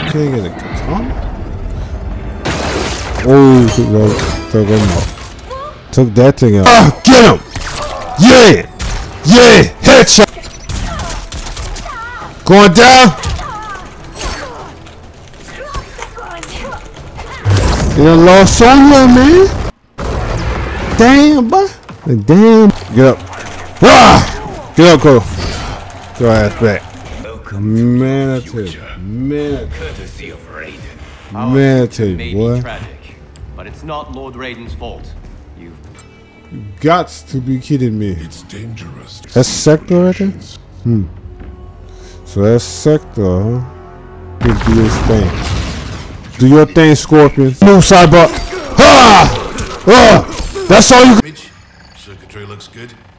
Can't get a katana? Oh, took him out. Took that thing out. Ah, get him! Yeah! Yeah! Headshot! Going down! You done lost Sonya, man! Damn, boy! Damn! Get up! Ah! Get up, Cole! Go ass back. Man, I tell you. Man, I tell you, boy. Tragic, but it's not Lord Raiden's fault. You got to be kidding me. It's dangerous. That's Sector right there? So that's Sector, huh? He do his thing. Do your thing, Scorpion. Move, Cyber. Ah! Ah! That's all you. Circuitry looks good.